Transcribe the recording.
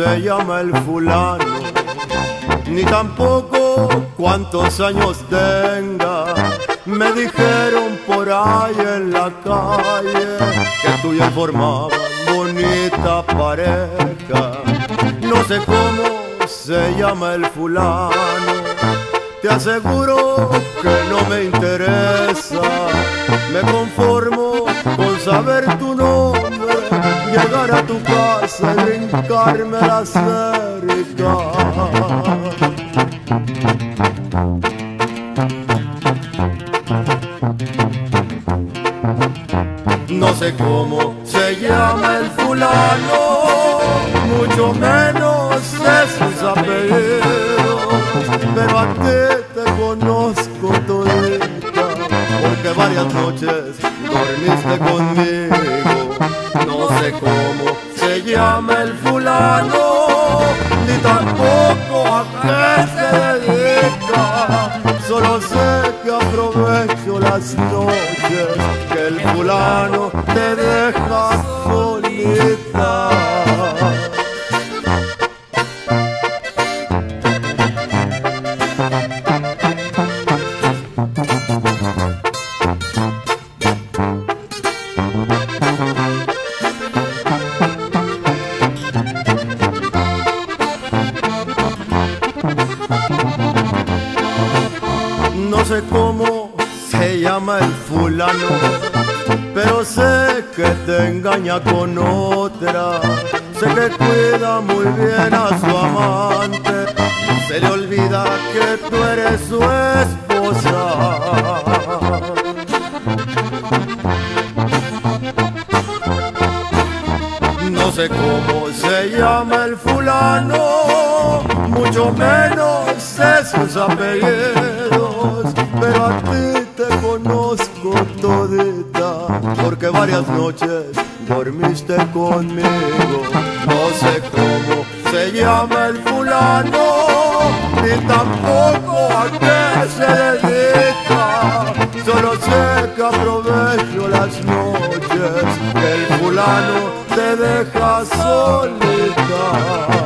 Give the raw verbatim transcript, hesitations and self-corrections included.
se llama el fulano, ni tampoco cuántos años tenga. Me dijeron por ahí en la calle que tú y él formaban bonita pareja. No sé cómo se llama el fulano, te aseguro que no me interesa. Me conformo con saber tu nombre, llegar a tu casa y brincarme la cerca. No sé cómo se llama el fulano, mucho menos es sus apellidos, pero a ti te conozco todita, porque varias noches dormiste conmigo. No sé cómo se llama el fulano, ni tampoco a qué se dedica. Solo sé que aprovecho las noches que el fulano te deja solita. No sé cómo se llama el fulano, pero sé que te engaña con otra. Sé que cuida muy bien a su amante, se le olvida que tú eres su esposa. No sé cómo se llama el fulano, mucho menos sé sus apellidos, pero a ti te conozco todita, porque varias noches dormiste conmigo. No sé cómo se llama el fulano, ni tampoco a qué se dedica. Solo sé que aprovecho las noches que el fulano te deja solita.